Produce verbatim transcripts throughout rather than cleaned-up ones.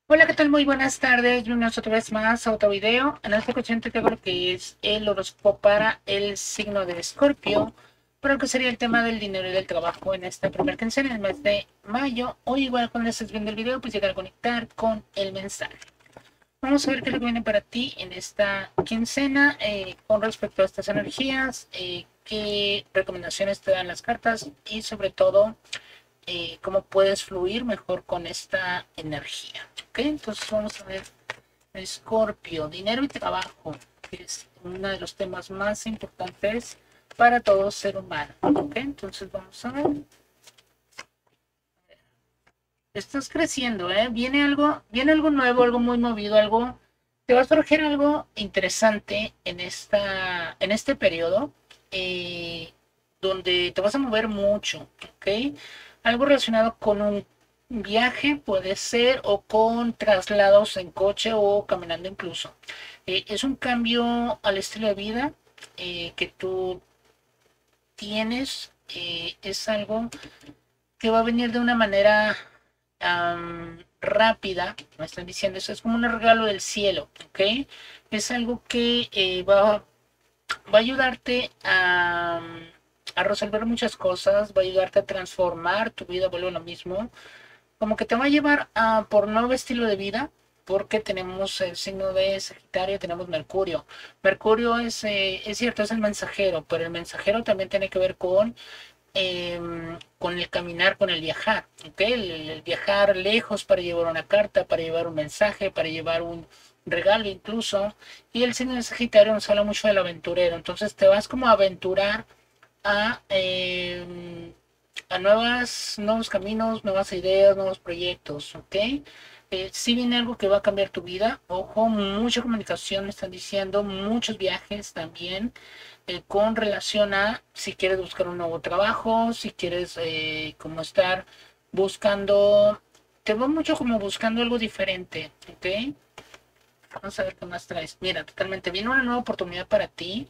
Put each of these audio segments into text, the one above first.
Hola, ¿qué tal? Muy buenas tardes. Bienvenidos otra vez más a otro video. En esta ocasión te tengo lo que es el horóscopo para el signo de Escorpio, para lo que sería el tema del dinero y del trabajo en esta primera quincena, en el mes de mayo. O igual cuando estés viendo el video, pues llegar a conectar con el mensaje. Vamos a ver qué es lo que viene para ti en esta quincena eh, con respecto a estas energías, eh, qué recomendaciones te dan las cartas y sobre todo eh, cómo puedes fluir mejor con esta energía. ¿Ok? Entonces vamos a ver Escorpio, dinero y trabajo, que es uno de los temas más importantes para todo ser humano. ¿Ok? Entonces vamos a ver. Estás creciendo, ¿eh? Viene algo, viene algo nuevo, algo muy movido, algo, te va a surgir algo interesante en esta, en este periodo, eh, donde te vas a mover mucho, ¿ok? Algo relacionado con un viaje puede ser o con traslados en coche o caminando incluso. Eh, es un cambio al estilo de vida eh, que tú tienes, eh, es algo que va a venir de una manera um, rápida, me están diciendo eso, es como un regalo del cielo, ¿ok? Es algo que eh, va, va a ayudarte a, a resolver muchas cosas, va a ayudarte a transformar tu vida, vuelve lo mismo, como que te va a llevar a por un nuevo estilo de vida, porque tenemos el signo de Sagitario, tenemos Mercurio. Mercurio es, eh, es cierto, es el mensajero, pero el mensajero también tiene que ver con eh, con el caminar, con el viajar, ¿ok? El, el viajar lejos para llevar una carta, para llevar un mensaje, para llevar un regalo incluso. Y el signo de Sagitario nos habla mucho del aventurero, entonces te vas como a aventurar a, eh, a nuevas, nuevos caminos, nuevas ideas, nuevos proyectos, ¿ok? Eh, si viene algo que va a cambiar tu vida, ojo, mucha comunicación me están diciendo, muchos viajes también, eh, con relación a si quieres buscar un nuevo trabajo, si quieres eh, como estar buscando, te va mucho como buscando algo diferente, ¿ok? Vamos a ver qué más traes. Mira, totalmente, viene una nueva oportunidad para ti.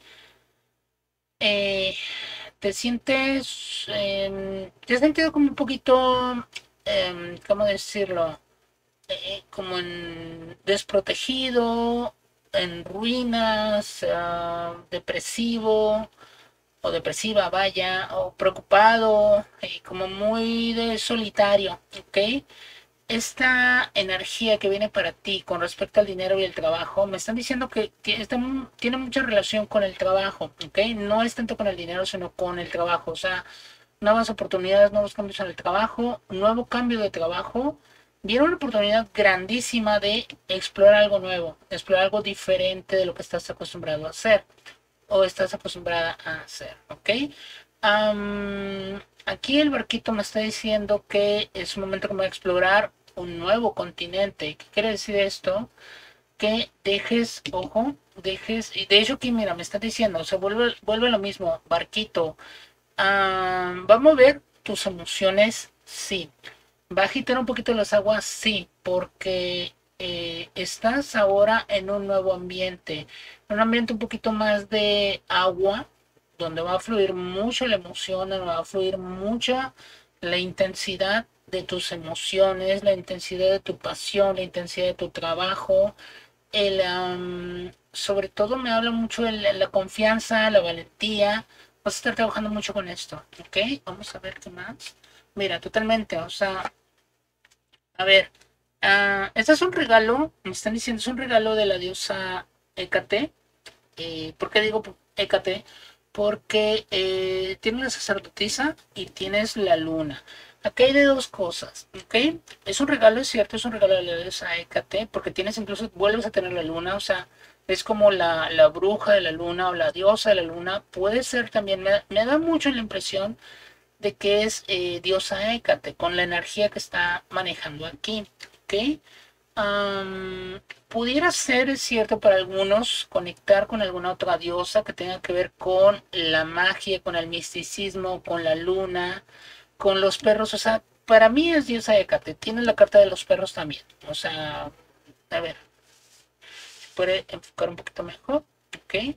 Eh, te sientes, eh, te has sentido como un poquito, eh, ¿cómo decirlo? Eh, como en desprotegido, en ruinas, uh, depresivo o depresiva, vaya, o preocupado, eh, como muy de solitario, ¿ok? Esta energía que viene para ti con respecto al dinero y el trabajo, me están diciendo que está, tiene mucha relación con el trabajo, ¿ok? No es tanto con el dinero, sino con el trabajo, o sea, nuevas oportunidades, nuevos cambios en el trabajo, nuevo cambio de trabajo. Viene una oportunidad grandísima de explorar algo nuevo, explorar algo diferente de lo que estás acostumbrado a hacer o estás acostumbrada a hacer, ¿ok? Um, aquí el barquito me está diciendo que es un momento como de explorar un nuevo continente. ¿Qué quiere decir esto? Que dejes, ojo, dejes, y de hecho aquí mira, me está diciendo, o sea, vuelve, vuelve lo mismo, barquito, um, va a mover tus emociones, sí, va a agitar un poquito las aguas, sí, porque eh, estás ahora en un nuevo ambiente, un ambiente un poquito más de agua, donde va a fluir mucho la emoción, donde va a fluir mucha la intensidad de tus emociones, la intensidad de tu pasión, la intensidad de tu trabajo, el, um, sobre todo me habla mucho de la, la confianza, la valentía. Vas a estar trabajando mucho con esto, ¿ok? Vamos a ver qué más. Mira, totalmente, o sea, a ver, uh, este es un regalo, me están diciendo, es un regalo de la diosa Hécate. Eh, ¿Por qué digo Hécate? Porque eh, tienes la sacerdotisa y tienes la luna. Aquí hay de dos cosas, ¿ok? Es un regalo, es cierto, es un regalo de la diosa Hécate, porque tienes incluso, vuelves a tener la luna, o sea, es como la, la bruja de la luna o la diosa de la luna. Puede ser también, me, me da mucho la impresión de que es eh, diosa Hécate, con la energía que está manejando aquí, ¿ok? Um, pudiera ser, es cierto, para algunos conectar con alguna otra diosa que tenga que ver con la magia, con el misticismo, con la luna, con los perros. O sea, para mí es diosa Hécate. Tiene la carta de los perros también. O sea, a ver, puede enfocar un poquito mejor. Ok.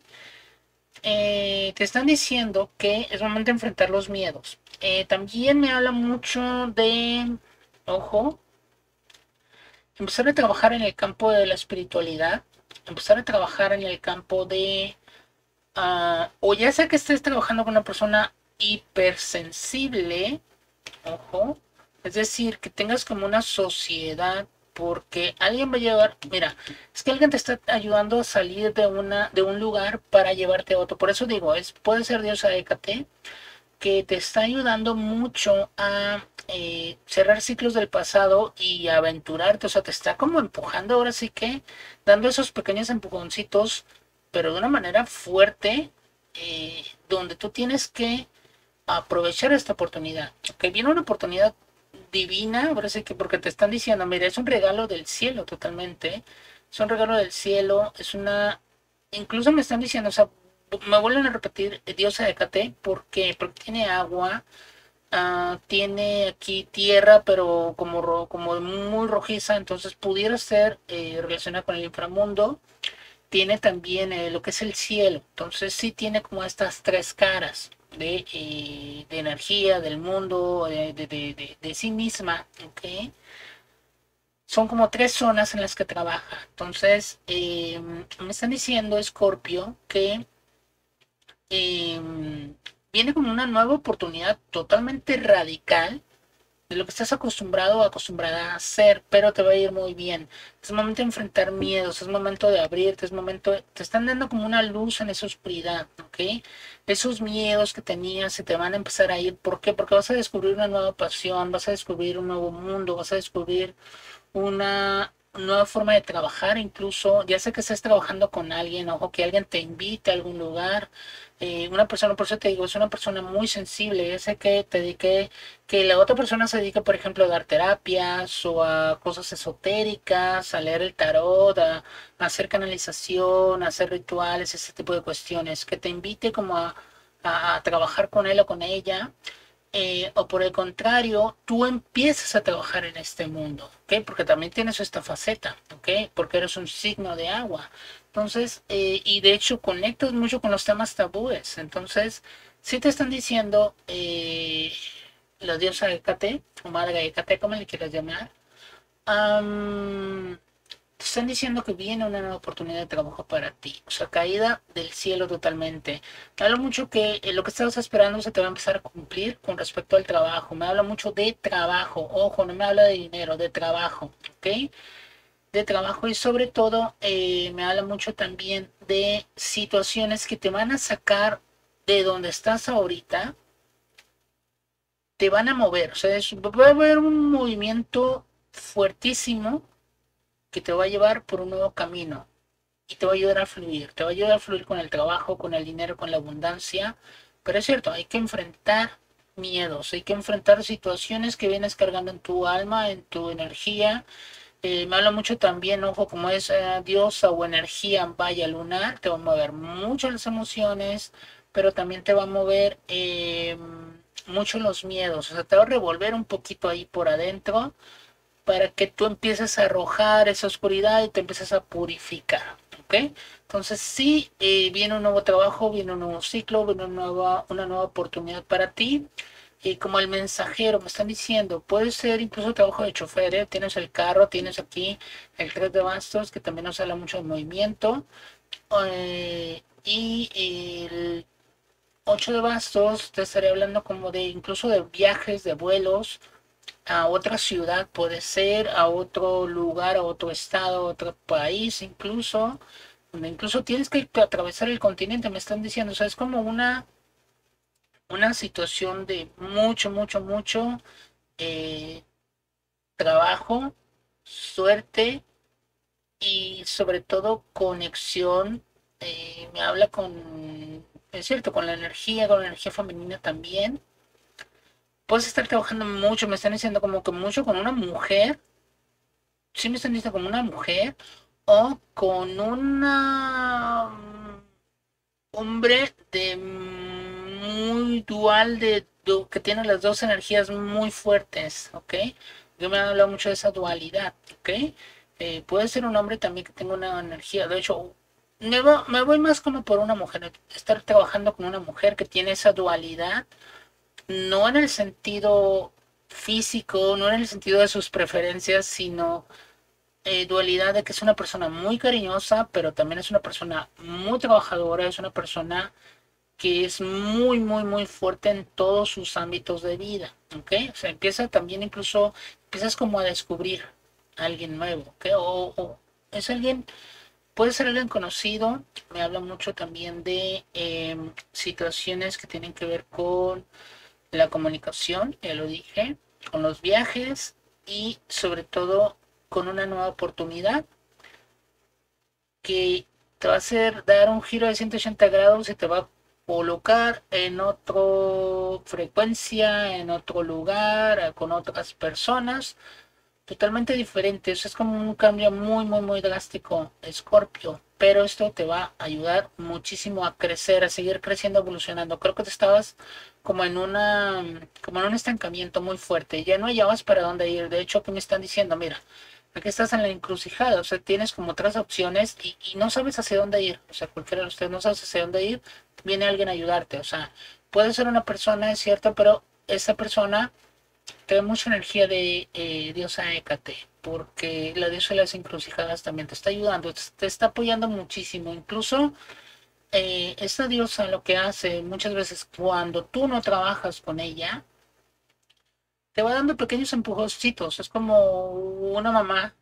Eh, te están diciendo que es momento de enfrentar los miedos. Eh, también me habla mucho de, ojo, empezar a trabajar en el campo de la espiritualidad, empezar a trabajar en el campo de, uh, o ya sea que estés trabajando con una persona hipersensible, ojo, es decir, que tengas como una sociedad, porque alguien va a llevar, mira, es que alguien te está ayudando a salir de una, de un lugar para llevarte a otro. Por eso digo, es, puede ser diosa Hécate, que te está ayudando mucho a eh, cerrar ciclos del pasado y aventurarte, o sea, te está como empujando ahora sí que, dando esos pequeños empujoncitos, pero de una manera fuerte, eh, donde tú tienes que aprovechar esta oportunidad. Que viene una oportunidad divina, ahora sí que porque te están diciendo, mira, es un regalo del cielo totalmente, es un regalo del cielo, es una, incluso me están diciendo, o sea, me vuelven a repetir diosa de Hécate porque, porque tiene agua, uh, tiene aquí tierra, pero como, ro, como muy rojiza, entonces pudiera ser eh, relacionada con el inframundo. Tiene también eh, lo que es el cielo, entonces sí tiene como estas tres caras de, eh, de energía, del mundo, de, de, de, de, de sí misma, ¿ok? Son como tres zonas en las que trabaja. Entonces, eh, me están diciendo, Scorpio, que eh, viene como una nueva oportunidad totalmente radical de lo que estás acostumbrado o acostumbrada a hacer, pero te va a ir muy bien. Es momento de enfrentar miedos, es momento de abrirte, es momento de, te están dando como una luz en esa oscuridad, ¿ok? Esos miedos que tenías se te van a empezar a ir. ¿Por qué? Porque vas a descubrir una nueva pasión, vas a descubrir un nuevo mundo, vas a descubrir una nueva forma de trabajar, incluso, ya sea que estés trabajando con alguien, o que alguien te invite a algún lugar, eh, una persona, por eso te digo, es una persona muy sensible, ya sé que te dedique, que la otra persona se dedique, por ejemplo, a dar terapias o a cosas esotéricas, a leer el tarot, a, a hacer canalización, a hacer rituales, ese tipo de cuestiones, que te invite como a, a, a trabajar con él o con ella, eh, o por el contrario, tú empiezas a trabajar en este mundo, ¿ok? Porque también tienes esta faceta, ¿ok? Porque eres un signo de agua. Entonces, eh, y de hecho conectas mucho con los temas tabúes. Entonces, si te están diciendo eh, la diosa Hécate, o madre Hécate, como le quieras llamar, um, te están diciendo que viene una nueva oportunidad de trabajo para ti. O sea, caída del cielo totalmente. Me habla mucho que eh, lo que estabas esperando se te va a empezar a cumplir con respecto al trabajo. Me habla mucho de trabajo. Ojo, no me habla de dinero, de trabajo. ¿Ok? De trabajo y sobre todo eh, me habla mucho también de situaciones que te van a sacar de donde estás ahorita. Te van a mover. O sea, es, va a haber un movimiento fuertísimo que te va a llevar por un nuevo camino y te va a ayudar a fluir, te va a ayudar a fluir con el trabajo, con el dinero, con la abundancia, pero es cierto, hay que enfrentar miedos, hay que enfrentar situaciones que vienes cargando en tu alma, en tu energía. Eh, me habla mucho también, ojo, como es eh, diosa o energía vaya lunar, te va a mover mucho las emociones, pero también te va a mover eh, mucho los miedos, o sea, te va a revolver un poquito ahí por adentro para que tú empieces a arrojar esa oscuridad y te empieces a purificar, ¿ok? Entonces sí, eh, viene un nuevo trabajo, viene un nuevo ciclo, viene una nueva, una nueva oportunidad para ti. Y como el mensajero me están diciendo, puede ser incluso trabajo de chofer, ¿eh? Tienes el carro, tienes aquí el tres de bastos, que también nos habla mucho de movimiento, eh, y el ocho de bastos te estaré hablando como de incluso de viajes, de vuelos, a otra ciudad, puede ser a otro lugar, a otro estado, a otro país, incluso, donde incluso tienes que atravesar el continente, me están diciendo, o sea, es como una, una situación de mucho, mucho, mucho eh, trabajo, suerte y sobre todo conexión. Eh, me habla con, es cierto, con la energía, con la energía femenina también. Puedes estar trabajando mucho, me están diciendo como que mucho con una mujer, sí me están diciendo como una mujer o con una mm, hombre de muy dual de du- que tiene las dos energías muy fuertes, ¿ok? Yo me han hablado mucho de esa dualidad, ¿ok? Eh, puede ser un hombre también que tenga una energía, de hecho, me, va- me voy más como por una mujer, estar trabajando con una mujer que tiene esa dualidad, no en el sentido físico, no en el sentido de sus preferencias, sino eh, dualidad de que es una persona muy cariñosa, pero también es una persona muy trabajadora, es una persona que es muy, muy, muy fuerte en todos sus ámbitos de vida, ¿ok? O sea, empieza también incluso, empiezas como a descubrir a alguien nuevo, ¿ok? O, o es alguien, puede ser alguien conocido, me habla mucho también de eh, situaciones que tienen que ver con la comunicación, ya lo dije, con los viajes y sobre todo con una nueva oportunidad que te va a hacer dar un giro de ciento ochenta grados y te va a colocar en otra frecuencia, en otro lugar, con otras personas totalmente diferentes. Es como un cambio muy, muy, muy drástico, Scorpio. Pero esto te va a ayudar muchísimo a crecer, a seguir creciendo, evolucionando. Creo que te estabas como en una, como en un estancamiento muy fuerte. Ya no hallabas para dónde ir. De hecho, que me están diciendo, mira, aquí estás en la encrucijada, o sea, tienes como otras opciones y, y no sabes hacia dónde ir. O sea, cualquiera de ustedes no sabes hacia dónde ir, viene alguien a ayudarte. O sea, puede ser una persona, es cierto, pero esa persona te da mucha energía de eh, diosa Hécate, porque la diosa de las encrucijadas también te está ayudando, te, te está apoyando muchísimo. Incluso eh, esta diosa lo que hace muchas veces cuando tú no trabajas con ella, te va dando pequeños empujoncitos. Es como una mamá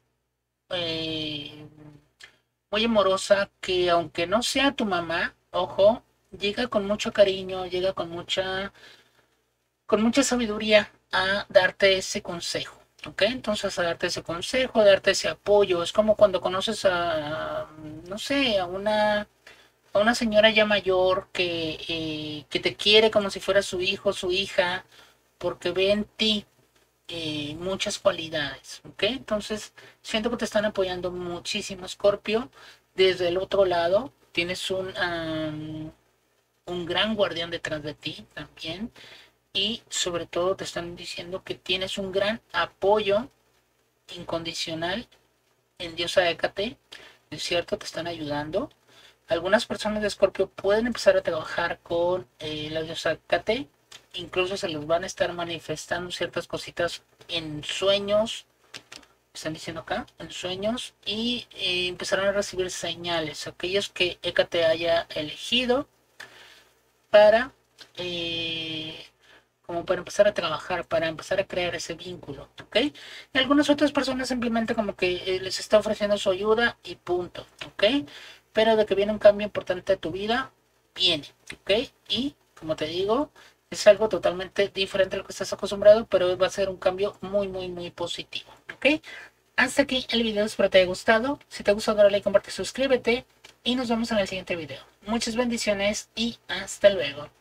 eh, muy amorosa que aunque no sea tu mamá, ojo, llega con mucho cariño, llega con mucha con mucha sabiduría a darte ese consejo, ¿ok? Entonces a darte ese consejo, a darte ese apoyo. Es como cuando conoces a, no sé, a una, a una señora ya mayor que, eh, que te quiere como si fuera su hijo, su hija, porque ve en ti eh, muchas cualidades, ¿ok? Entonces siento que te están apoyando muchísimo, Scorpio. Desde el otro lado tienes un, um, un gran guardián detrás de ti también y sobre todo te están diciendo que tienes un gran apoyo incondicional en Diosa Hécate, es cierto, te están ayudando. Algunas personas de Escorpio pueden empezar a trabajar con eh, la diosa Hécate, incluso se les van a estar manifestando ciertas cositas en sueños, están diciendo acá, en sueños, y eh, empezarán a recibir señales, aquellos que Hécate haya elegido para eh, como para empezar a trabajar, para empezar a crear ese vínculo, ¿ok? Y algunas otras personas simplemente como que eh, les está ofreciendo su ayuda y punto, ¿ok? Pero de que viene un cambio importante de tu vida, viene, ¿ok? Y como te digo, es algo totalmente diferente a lo que estás acostumbrado, pero va a ser un cambio muy, muy, muy positivo, ¿ok? Hasta aquí el video, espero te haya gustado. Si te gustó, dale like, comparte, suscríbete y nos vemos en el siguiente video. Muchas bendiciones y hasta luego.